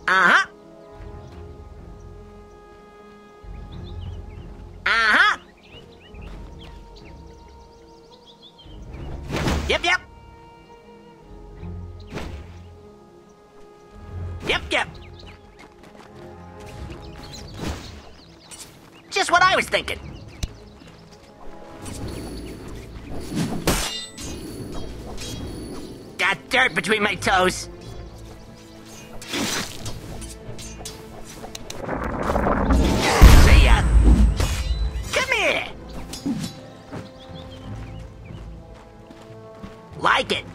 Uh-huh. Uh-huh. Yep, yep. Yep, yep. Just what I was thinking. Got dirt between my toes. See ya. Come here. Like it.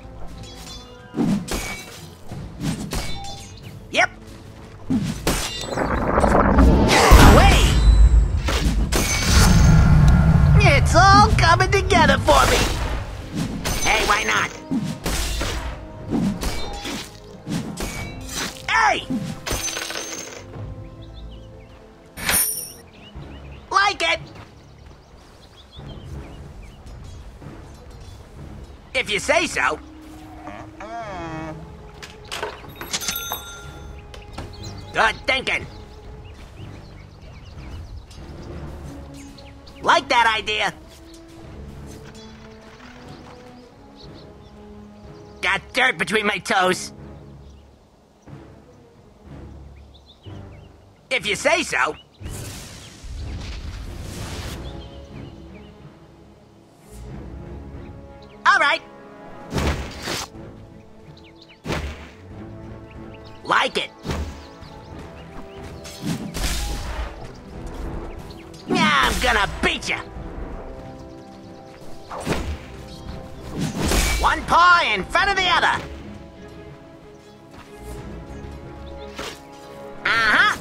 Yep. Away. It's all coming together for me. Hey, why not? Hey! Like it! If you say so. Good thinking. Like that idea. Got dirt between my toes. If you say so. All right. Like it. Yeah, I'm gonna beat ya. One paw in front of the other. Uh-huh.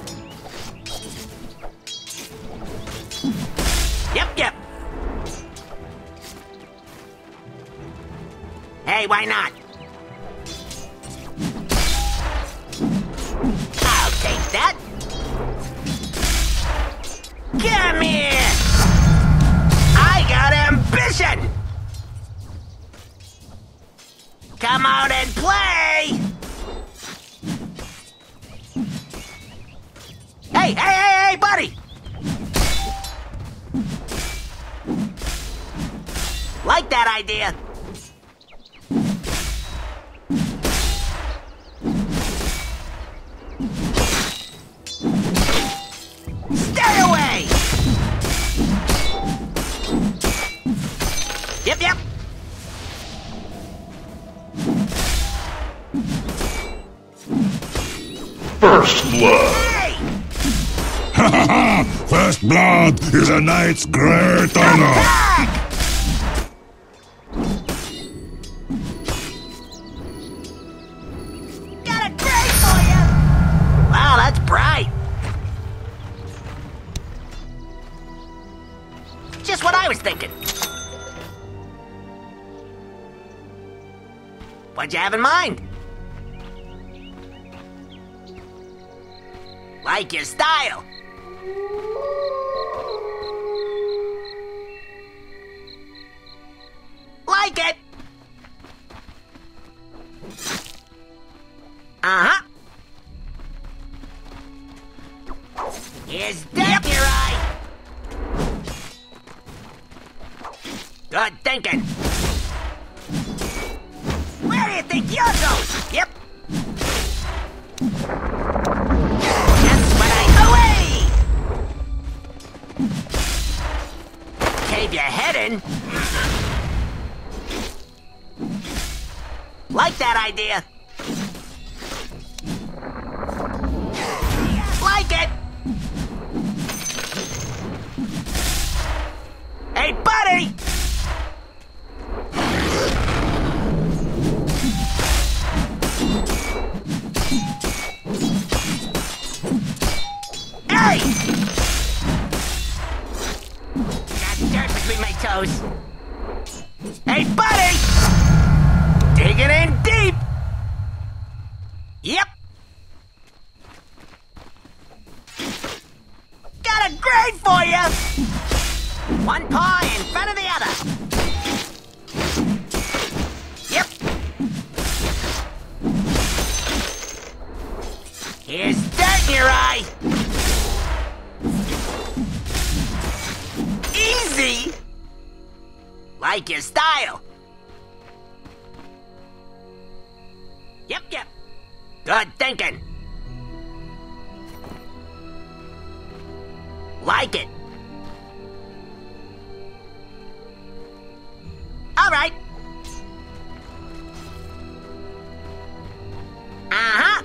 Yep, yep. Hey, why not? I'll take that. Come here! I got ambition! Come out and play! Hey, hey, hey, hey, buddy! Like that idea. Stay away! Yep, yep. First blood. Hey! Ha ha ha! First blood is a knight's great honor. Attack! Got a grade for you! Wow, that's bright. Just what I was thinking. What'd you have in mind? Like your style. Like it. Uh-huh. Here's that, your eye. Good thinking. Where do you think you're going? Yep. That's what I... Away! Cave your head in. Like that idea. Like it. Hey, buddy! Hey! Got dirt between my toes. Hey, buddy! Digging in deep! Yep! Got a grade for you! One paw in front of the other. Yep. Here's dirt in your eye! Easy! Like your style. Yep. Good thinking. Like it. All right. Uh-huh.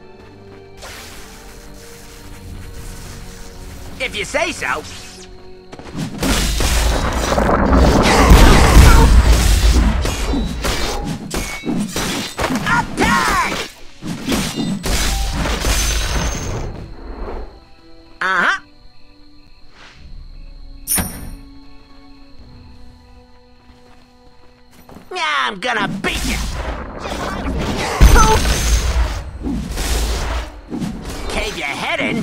If you say so. Attack! Uh-huh. Yeah, I'm gonna beat you. Poofs! Cave your head in.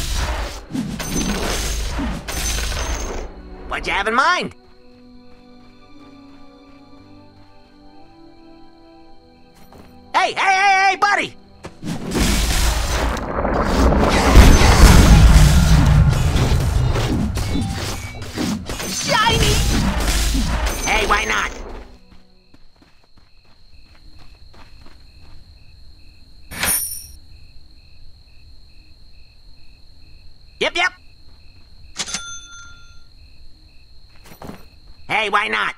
What'd you have in mind? Hey, buddy! Shiny! Hey, why not? Yep. Hey, why not?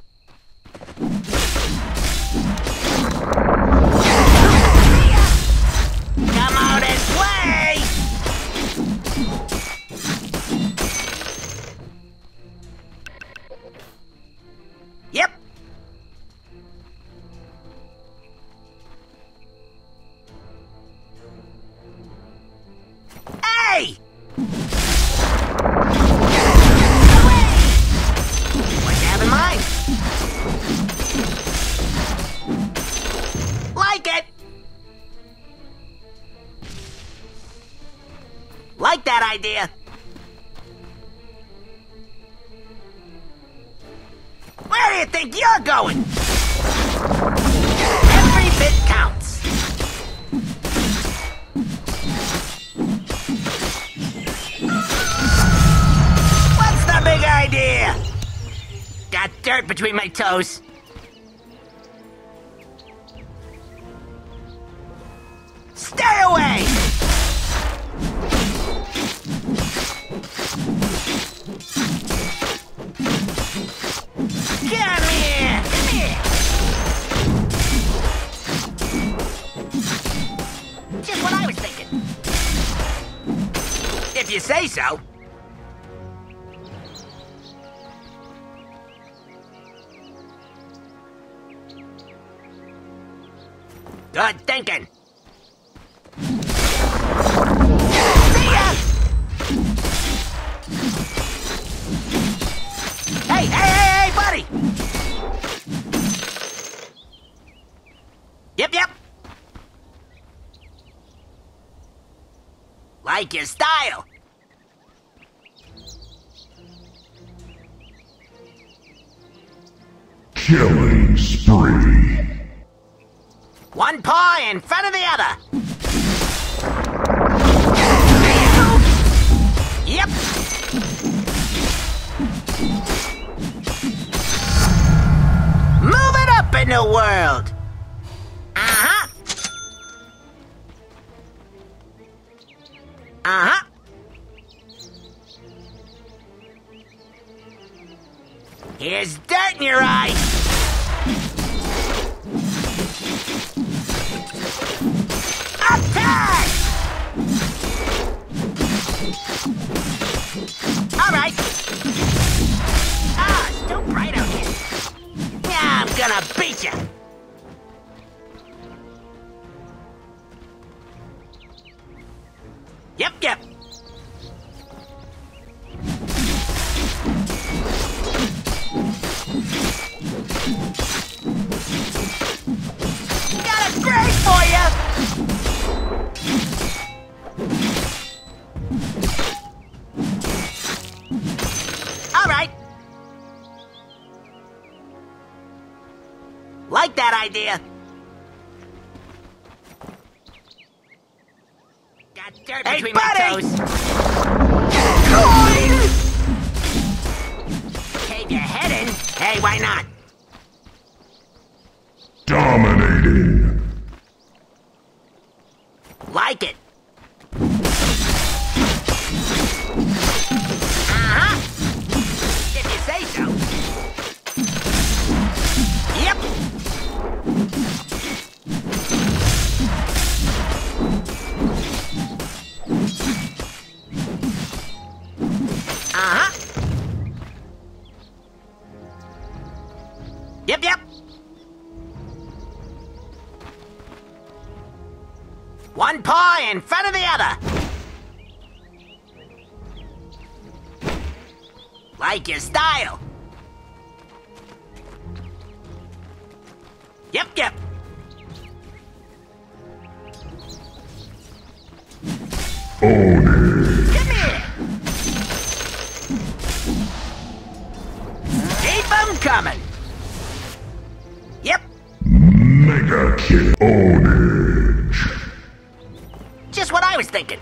Come out and play! Yep. Hey! What you have in mind? Like it! Like that idea. Where do you think you're going? Every bit counts. What's the big idea? Got dirt between my toes. Stay away! Come here! Just what I was thinking. If you say so. Good thinking. See ya! Hey, buddy! Yep. Like your style. Killing spree. One paw in front of the other. Yep. Move it up in the world. Uh-huh. Here's dirt in your eye. Attack! All right. It's too bright out here. Yeah, I'm gonna beat you. Yep. Got a grade for you. All right. Like that idea. Got dirt between my toes. Cave your head in? Hey, why not? Dominating. Like it. Uh-huh. If you say so. Yep. Uh-huh. Yep, yep. One paw in front of the other. Like your style. Yep, yep. Own it. Come here. Keep 'em coming. Yep. Mega kill. Ownage. Just what I was thinking.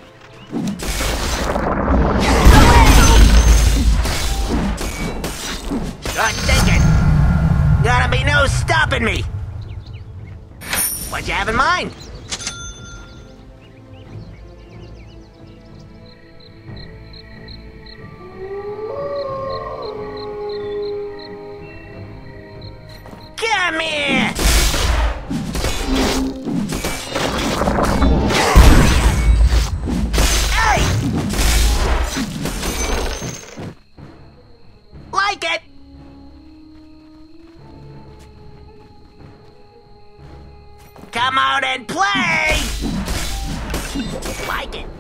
Good thinking. Gotta be no stopping me. What you have in mind? Come here! Hey! Like it! Come out and play! Like it.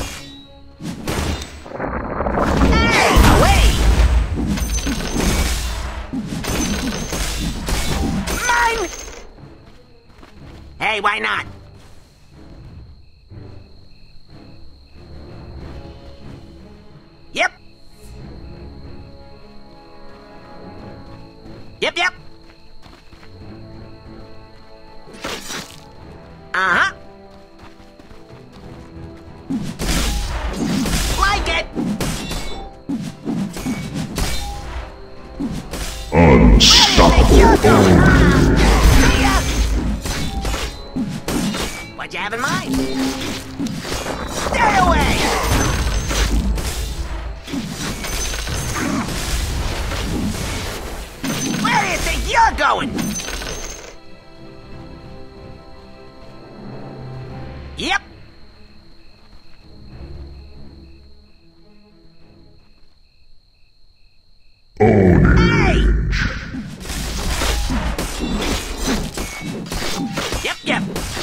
Hey, away! Mine! Hey, why not? Yep. Yep, yep. Uh-huh. Like it. Unstoppable. What'd you have in mind? Stay away! Where do you think you're going? Yep. Ownage. Yep, yep.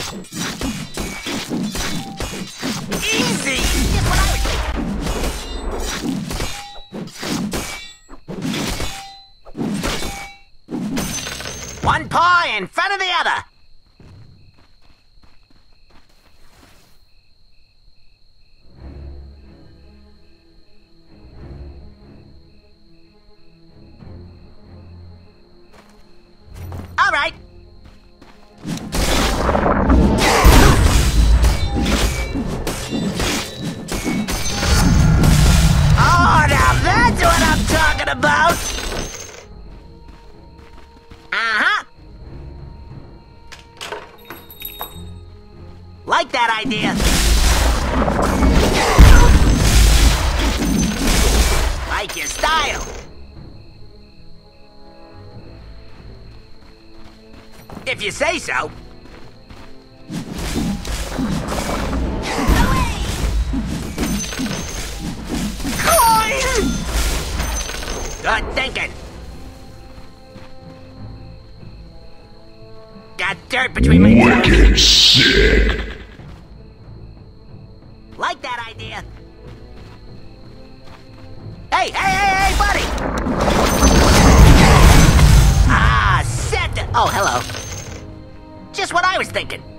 Easy! Just what I was thinking. One paw in front of the other. All right. Oh, now that's what I'm talking about! Uh-huh. Like that idea. Like your style. If you say so. Good thinking. Got dirt between my toes. Wicked sick. Like that idea. Hey, hey, hey, hey, buddy! Ah, Scepter. Oh, hello. Just what I was thinking.